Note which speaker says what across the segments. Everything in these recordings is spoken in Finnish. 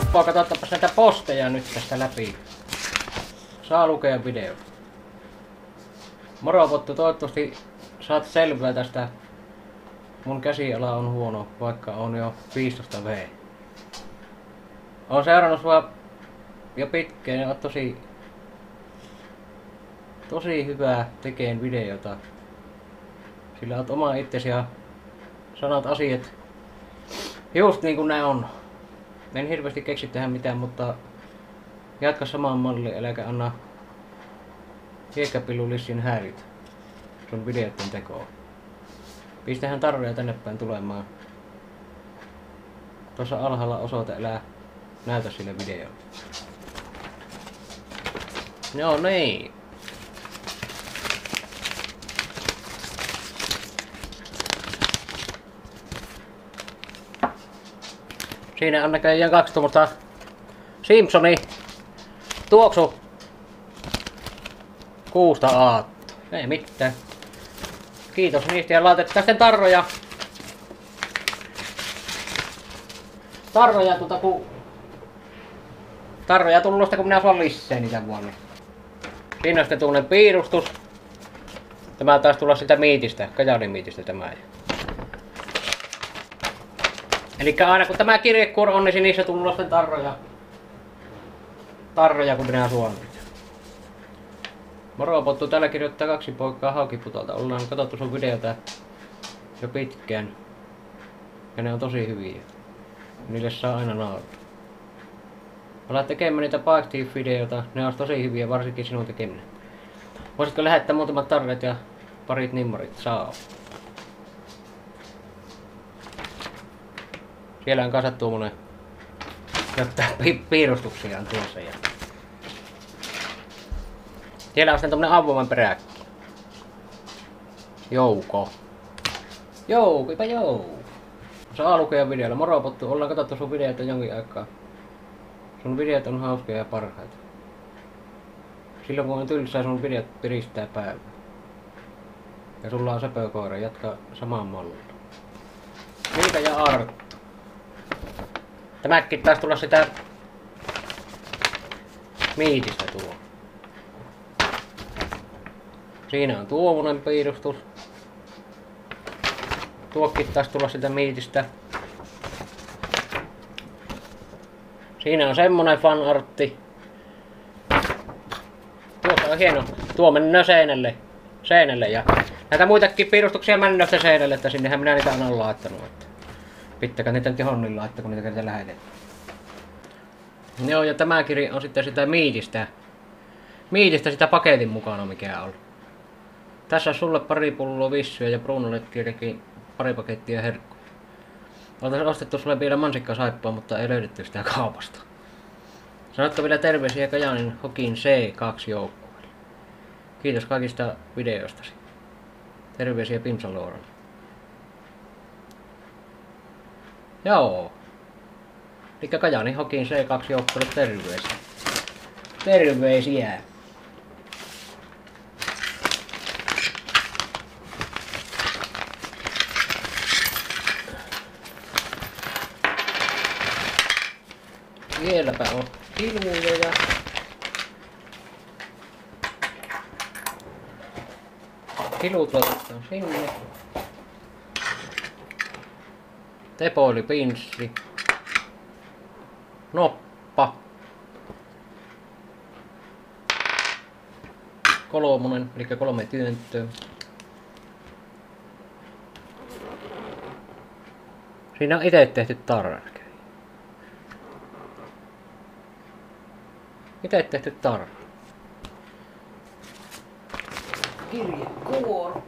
Speaker 1: Helppoa, katsotaanpas näitä posteja nyt tästä läpi. Saa lukea video. Moro Pottu, toivottavasti saat selvää tästä. Mun käsiala on huono, vaikka on jo 15V. Oon seurannut sua jo pitkään ja oot tosi hyvää tekeen videota. Sillä oot oma itsesi ja sanot asiat just niin kuin ne on. En hirveästi keksi tähän mitään, mutta jatka samaan malliin, äläkä anna hiekkapillulissin häiritä sun videoiden tekoon. Pistähän tarroja tänne päin tulemaan. Tuossa alhaalla osoite, älä näytä sille videolle. No niin. Siinä on näköjään 2 tuommoista Simpsoni tuoksu kuusta aatto. Ei mitään. Kiitos niistä ja laitetaan sitten tarroja. Tarroja tullut kun minä saan lisää niitä vuonna. Siinä on sitten tuollainen piirustus. Tämä taisi tulla sitä miitistä, Kajaanin miitistä tämä. Elikkä aina kun tämä kirjekuori on, niin niissä tullut sitten tarroja kun minä suon. Moro Pottu, täällä kirjoittaa 2 poikaa Haukiputolta. Ollaan katsottu sun videota jo pitkään. Ja ne on tosi hyviä. Niille saa aina naurata. Alat tekemään niitä Bike-videoita, ne on tosi hyviä, varsinkin sinun tekeminen. Voisitko lähettää muutamat tarret ja parit nimmarit? Saa. Siellä on kanssa tuommoinen jotain piirustuksia on tuossa. Ja siellä on sitten tommonen avoimen peräkki. Jouko. Joukipa jou. Saa lukea videolla. Moro Pottu, ollaan katsottu sun videoita jonkin aikaa. Sun videot on hauskoja ja parhaita. Silloin kun on tylsää, sun videot piristää päivää. Ja sulla on söpökoira, jatka samaan mallilla. Miika ja Arttu. Tämäkin taisi tulla sitä miitistä tuo. Siinä on tuommoinen piirustus. Tuokin taisi tulla sitä miitistä. Siinä on semmonen fanartti. Tuossa on hieno. Tuo mennään seinälle ja näitä muitakin piirustuksia mennään seinälle, että sinnehän minä niitä olen laittanut. Pittäkää niitä nyt johonkin laittaa, kun niitä kertaa lähetetään. Joo, ja tämä kirja on sitten sitä miitistä. Miitistä sitä paketin mukana mikä on. Tässä on sulle pari pulloa vissyä ja Brunolle tietenkin pari pakettia herkkua. Oltais ostettu sulle vielä mansikkasaippua, mutta ei löydetty sitä kaupasta. Sanotko vielä terveisiä Kajaanin Hokin C2 joukkueelle. Kiitos kaikista videoistasi. Terveisiä Pimsalooralla. Joo. Elikkä Kajaanin Hokin C2 joukkueelle terveisiä. Terveisiä. Vieläpä on hilmuja ja hilut laitetaan sinne. Tepoilipinssi. Noppa. 3, eli 3 työntöä. Siinä on itse tehty tarra. Itse tehty tarra. Kirjekuoro.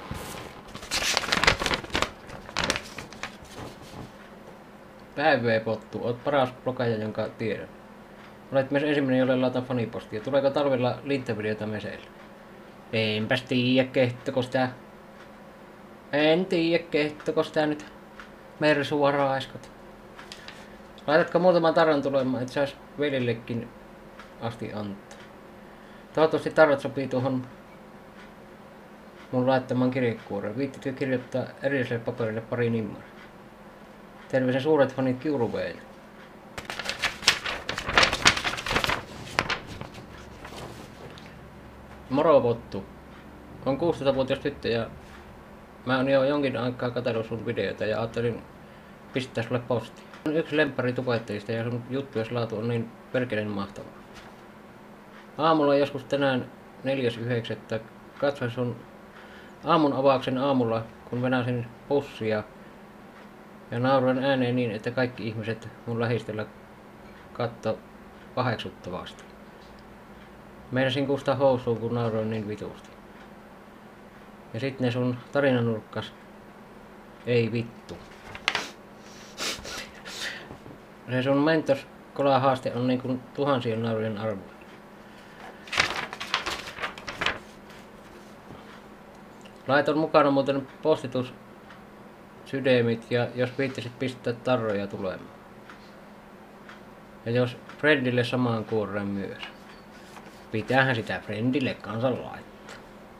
Speaker 1: Päivä Pottu, oot paras blogaja, jonka tiedän. Olet myös ensimmäinen, jolle laitan fanipostia. Tuleeko talvella linttavideota meseillä? Enpäs tiiä, kehtoko sitä. En tiiä, kehtoko sitä nyt mersua raiskot. Laitatko muutaman tarran tulemaan, et sais velillekin asti antaa. Toivottavasti tarrat sopii tuohon mun laittamaan kirjekuoreen. Viittitkö kirjoittaa erilliselle paperille pari nimmaria? Terveisiä suuret fanit Kiuruveille. Moro Pottu. On 16-vuotias tyttö ja mä oon jo jonkin aikaa katsellut sun videoita ja ajattelin pistää sulle posti. On yksi lemppari tubettajista ja sun juttujen laatu on niin perkeleen mahtavaa. Aamulla joskus tänään 4.9. katsoin sun aamun avauksen aamulla, kun venäsin pussia ja nauroin ääneen niin, että kaikki ihmiset mun lähistöllä katto paheksuttavasti. Meinasin kustaa housuun, kun nauroin niin vitusti. Ja sit ne sun tarinanurkkas. Ei vittu. Se sun mentos kolahaaste on niin kuin tuhansien naurujen arvoinen. Laiton mukana muuten postitus sydämit ja jos viittisit pistää tarroja tulemaan. Ja jos friendille samaan kuoreen myös. Pitäähän sitä friendille kanssa laittaa.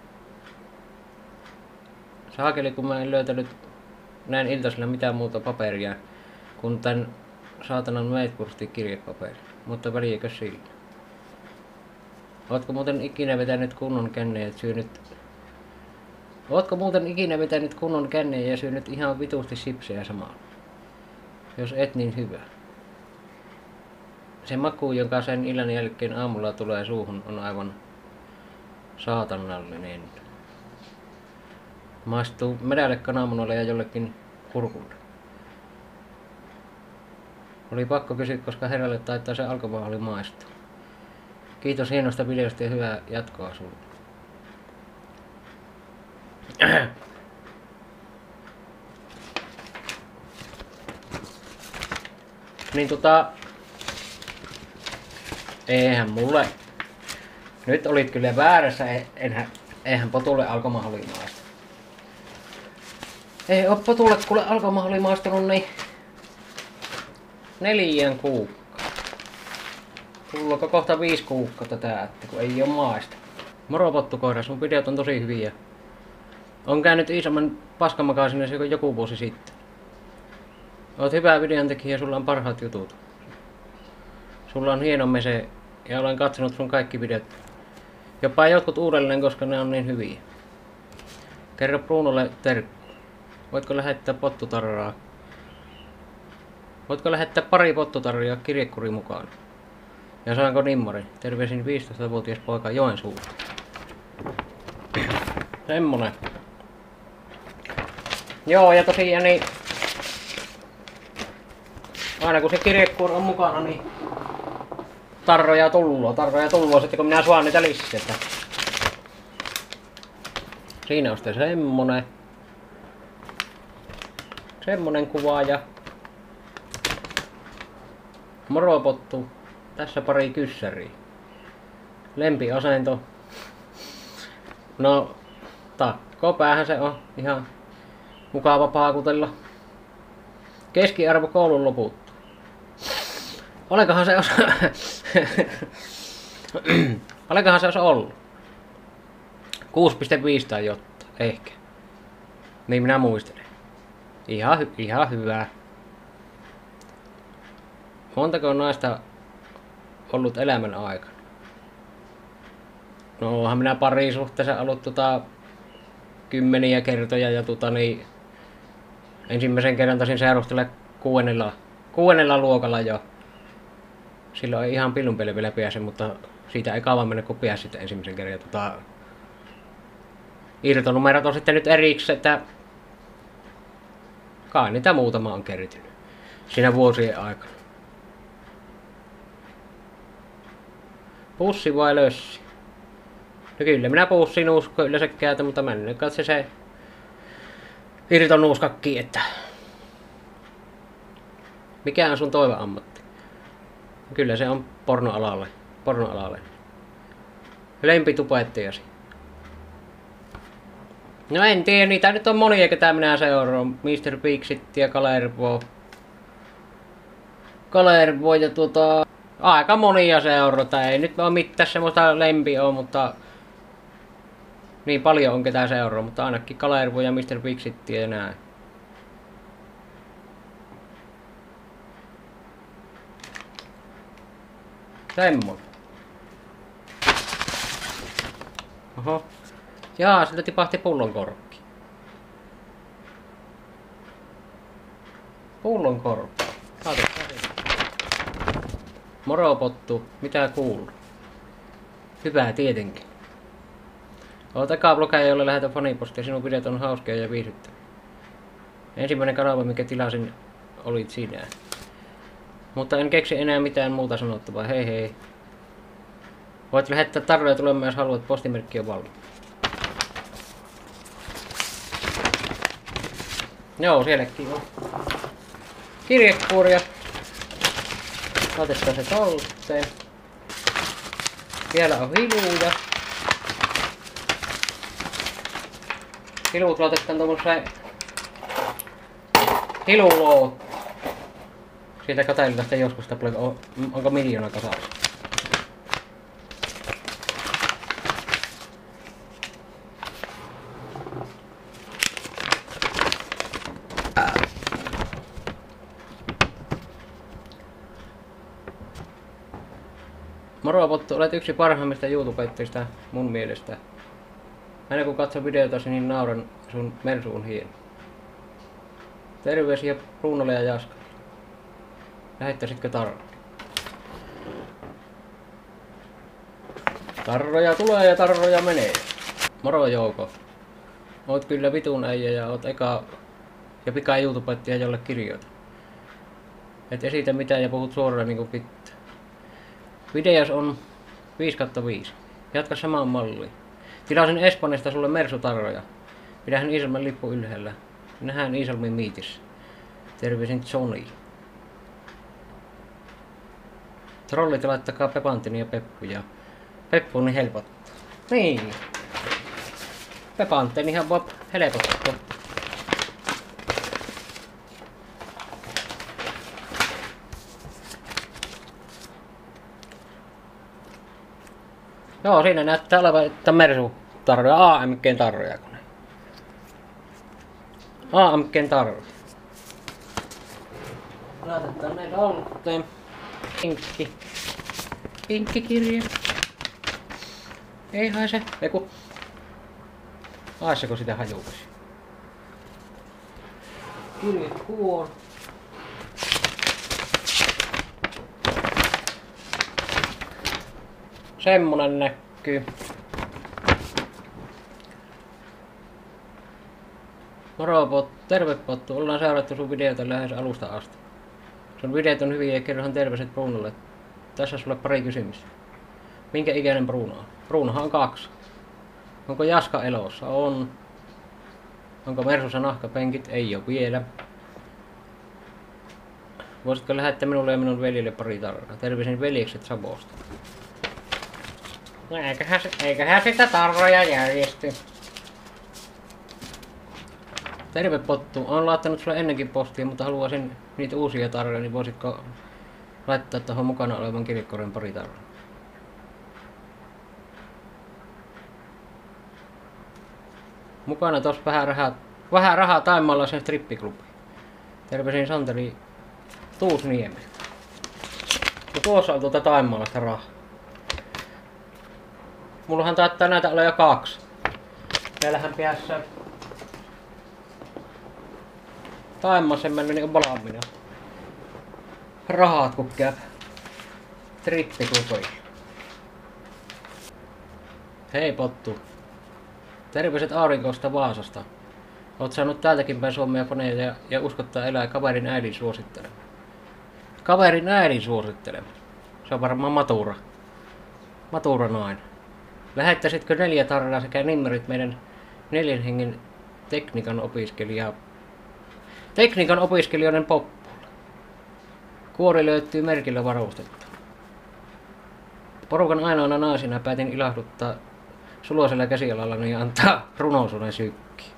Speaker 1: Saakeli kun mä en löytänyt näin iltaisella mitään muuta paperia kuin tän saatanan Meitburstin kirjepaperi. Mutta väliäkö sillä? Ootko muuten ikinä vetänyt kunnon kännejä ja syönyt... Ootko muuten ikinä vetänyt kunnon kännejä ja syönyt ihan vitusti sipsejä samalla? Jos et, niin hyvä. Se maku, jonka sen illan jälkeen aamulla tulee suuhun, on aivan saatanallinen. Maistuu medälle kananmunalle ja jollekin kurkulle. Oli pakko kysyä, koska herralle taitaa se alkoholi maistua. Kiitos hienosta videosta ja hyvää jatkoa sulle. Niin eihän mulle... Nyt olit kyllä väärässä, eihän Potulle alkoholi maistunut. Ei oo Potulle kuule alkoholi maistunut niin 4 kuukautta. Tullaanko kohta 5 kuukautta täyttä, kun ei oo maista. Moro Pottukoira, sun videot on tosi hyviä. On käynyt Iisalmen paskamakaasinen joku vuosi sitten. Oot hyvä videontekijä ja sulla on parhaat jutut. Sulla on hieno mese ja olen katsonut sun kaikki videot. Jopa jotkut uudelleen, koska ne on niin hyviä. Kerro Brunolle terkku. Voitko lähettää pottutarraa? Voitko lähettää pari pottutarria kirjekuri mukaan? Ja saanko nimmari? Terveisin 15-vuotias poika Joensuusta. Semmonen. Joo, ja tosiaan niin... Aina kun se kirjekuori on mukana, niin... Tarroja tulloo sitten kun minä saan niitä listeitä. Siinä on sitten semmonen kuva ja... Moro Pottu. Tässä pari kyssäriä. Lempiasento. No, takkopäähän se on ihan mukava paakutella. Keskiarvo koulun loputtu. Olekohan se Olekohan se ollut? 6,5 tai jotta, ehkä. Niin minä muistelen. Ihan hyvää. Montako naista ollut elämän aikana? No onhan minä parisuhteessa ollut kymmeniä kertoja ja niin ensimmäisen kerran taisin seurustella kuudennella luokalla jo. Silloin ei ihan pillun peli vielä pääse, mutta siitä ei kauan mennä kun pääsi sitten ensimmäisen kerran. Irtonumerot on sitten nyt erikseen, että kai niitä muutama on kertynyt siinä vuosien aikana. Pussi vai lössi? No kyllä minä pussiin uskon yleensä käytän, mutta mä en katse se irtonuuskakki, että mikä on sun toiveammatti? Kyllä se on pornoalalle. Lempitubettajasi. No en tiedä, niitä nyt on monia, ketä minä seuraan. Mr. Bigsit ja Kalervo ja aika monia seurata. Ei nyt ole mitään semmoista lempiä, mutta niin paljon on ketä seuraa, mutta ainakin Kalervo ja Mr. Bigsit ja näin. Semmoinen. Oho. Jaa, siltä tipahti pullonkorkki. Pullonkorkki. Kato, moro pottu, mitä kuuluu? Hyvää tietenkin. Olet eka blogaja, jolle lähetän fanipostia. Sinun videot on hauskia ja viihdyttäviä. Ensimmäinen kanava, mikä tilasin, olit sinä. Mutta en keksi enää mitään muuta sanottavaa. Hei hei. Voit lähettää tarjoja tulemaan, jos haluat. Postimerkki on valmiina. Joo, sielläkin on kirjekuoria. Otetaan se tolleen. Vielä on hiluja. Hilut laitetaan tommoseen hiluloot. Siitä katsellaan sitä joskus, onko miljoona kasassa. Moro Pottu, olet yksi parhaimmista YouTubettajista mun mielestä. Aina kun katson videotasi, niin nauran sun Mersuun hieno. Terveisiä Bruunolle ja Jaskalle. Lähettäisitkö tarroja? Tarroja tulee ja tarroja menee. Moro Jouko. Oot kyllä vitun äijä ja oot eka ja pika YouTubettaja, jolle kirjoita. Et esitä mitään ja puhut suoraan niinku pitää. Videos on 5/5. Jatka samaan malliin. Tilasin Espanjasta sulle Mersutarroja. Pidähän Iisalmen lippu ylhäällä. Nähdään Iisalmin miitissä. Terveisin Johnny. Trollit laittakaa Pepantini ja Peppuja. Peppu niin helpottaa. Niin. Pepantinihan voi helpottaa. Joo, siinä näyttää olevan, että Mersu-tarroja, AMG:n tarroja. AMG:n tarroja. Laitetaan ne talteen. Pinkki. Pinkkikirja. Ei haise. Eiku. Haiseko sitä hajuukasi? Kirjekuor. Semmonen näkyy. Moro Pottu, terve Pottu. Ollaan seurattu sun videota lähes alusta asti. Sun videot on hyviä ja kerrohan terveiset Bruunolle. Tässä sulle pari kysymystä. Minkä ikäinen Bruuno on? Bruunohan on 2. Onko Jaska elossa? On. Onko Mersussa nahkapenkit? Ei oo vielä. Voisitko lähettää minulle ja minun veljelle pari tarraa? Terveisin veljekset Sabosta. No eiköhän sitä tarroja järjesty. Terve Pottu, olen laittanut sulle ennenkin postia, mutta haluaisin niitä uusia tarroja, niin voisitko laittaa tuohon mukana olevan kirjekuoren pari tarraa? Mukana tossa vähän rahaa Taimalla sen strippiklubi. Terveisin Santeri Tuusniemi. Ja tuossa on tuota Taimalla sitä rahaa. Mullahan taitaa näitä olla jo 2. Meillähän päässä Taimmasen mennyt niin on valmiina. Rahat kun käy strippiklubiin. Hei Pottu. Terveiset aurinkoista Vaasasta. Oot saanut täältäkin päin Suomea koneja ja uskottaa elää kaverin äidin suosittelema. Kaverin äidin suosittelema. Se on varmaan Matura. Matura nainen. Lähettäisitkö 4 tarraa sekä nimmerit meidän 4 hengen tekniikan opiskelijoiden poppulle. Kuori löytyy merkillä varustettu. Porukan ainoana naisina päätin ilahduttaa suloisella käsialallani ja antaa runosuuden sykki.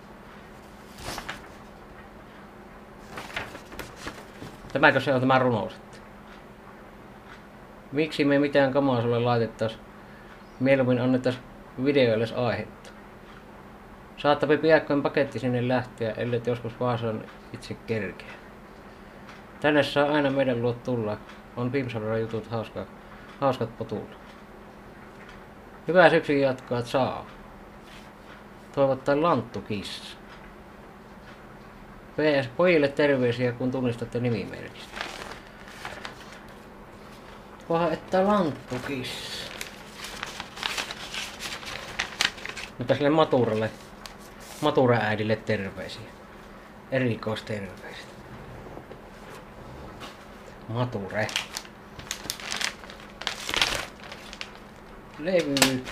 Speaker 1: Tämäkö se on tämä runous? Miksi me mitään kamaa sulle laitettais? Mieluummin annettais videoille aihetta. Saattapi piakkoin paketti sinne lähteä, ellei joskus Vaasaan itse kerkeä. Tänne saa aina meidän luot tulla. On Pimsalora jutut hauskat potulla. Hyvää syksyn jatkaa, saa. toivottaa Lanttukissa. PS pojille terveisiä, kun tunnistatte nimimerkistä. Vaan että Lanttukissa. Mutta sille Matura-äidille terveisiä. Erikoisterveiset. Mature. Levy.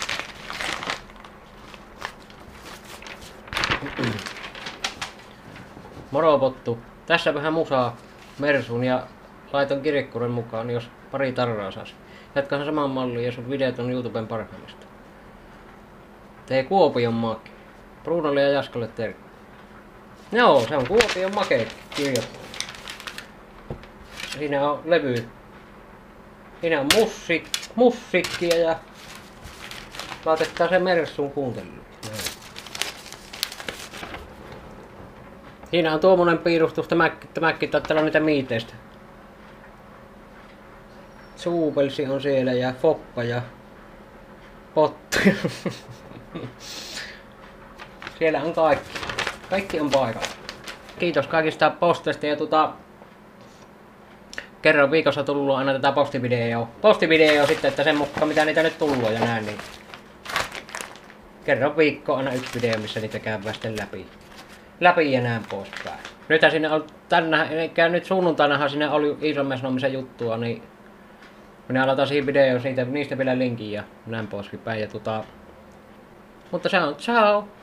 Speaker 1: Moropottu. Tässä vähän musaa Mersun ja laiton kirjekuren mukaan, jos pari tarraa saisi. Jatkahan saman mallin ja sun videot on YouTuben parhaimmista. Tee Kuopion make. Brunolle ja Jaskalle terkku. Joo, se on Kuopion make kirja. Siinä on levy. Siinä on musiikkia ja laitetaan se Mersun kuunteluun. Siinä on tuommoinen piirustus, tämäkin taitaa olla niitä miiteistä. Suupelsi on siellä ja Foppa ja Pottu. Siellä on kaikki. Kaikki on paikalla. Kiitos kaikista posteista ja kerran viikossa tullut aina tätä postivideo sitten, että sen mukaan mitä niitä nyt tullut ja näin, niin kerran viikko aina yksi video, missä niitä käydään sitten läpi ja näin poispäin. Nythän sinne on nyt sunnuntainahan sinne oli Iisalmen juttua, niin minä aloitan siihen videoon niistä vielä linkin ja näin poispäin. Ja mutta se on ciao!